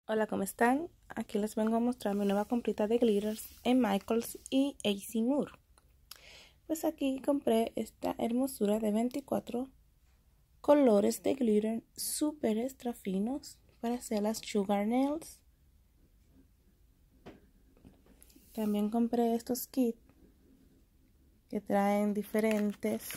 Hola, ¿cómo están? Aquí les vengo a mostrar mi nueva comprita de glitters en Michaels y AC Moore. Pues aquí compré esta hermosura de 24 colores de glitter súper extra finos para hacer las sugar nails. También compré estos kits que traen diferentes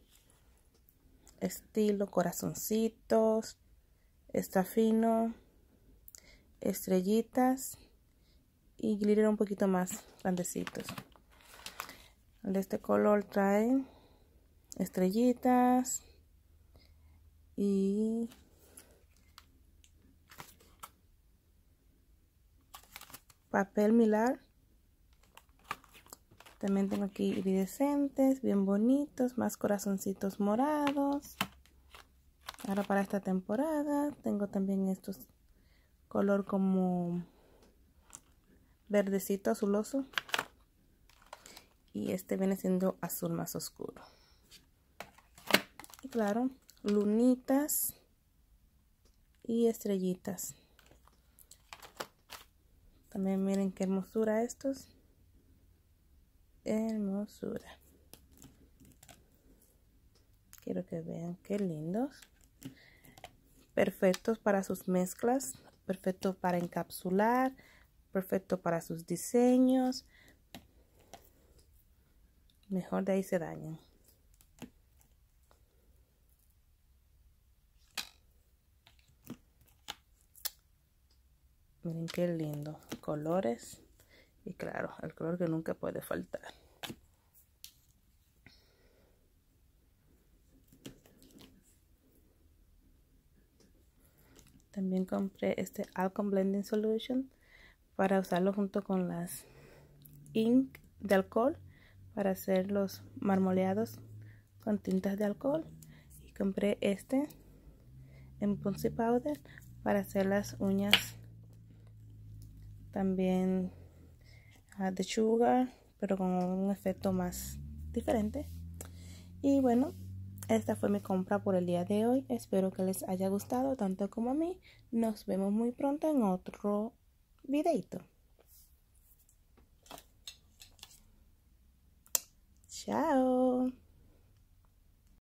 estilos, corazoncitos, extra fino, estrellitas y glitter un poquito más grandecitos. El de este color trae estrellitas y papel milar. También tengo aquí iridescentes, bien bonitos, más corazoncitos morados. Ahora para esta temporada tengo también estos color como verdecito azuloso. Y este viene siendo azul más oscuro. Y claro, lunitas y estrellitas. También miren qué hermosura estos. Hermosura. Quiero que vean qué lindos. Perfectos para sus mezclas. Perfecto para encapsular. Perfecto para sus diseños. Mejor de ahí se dañan. Miren qué lindo. Colores. Y claro, el color que nunca puede faltar. También compré este Alcon Blending Solution para usarlo junto con las ink de alcohol para hacer los marmoleados con tintas de alcohol. Y compré este en Ponzi Powder para hacer las uñas también de sugar, pero con un efecto más diferente. Y bueno, esta fue mi compra por el día de hoy. Espero que les haya gustado tanto como a mí. Nos vemos muy pronto en otro videito. Chao.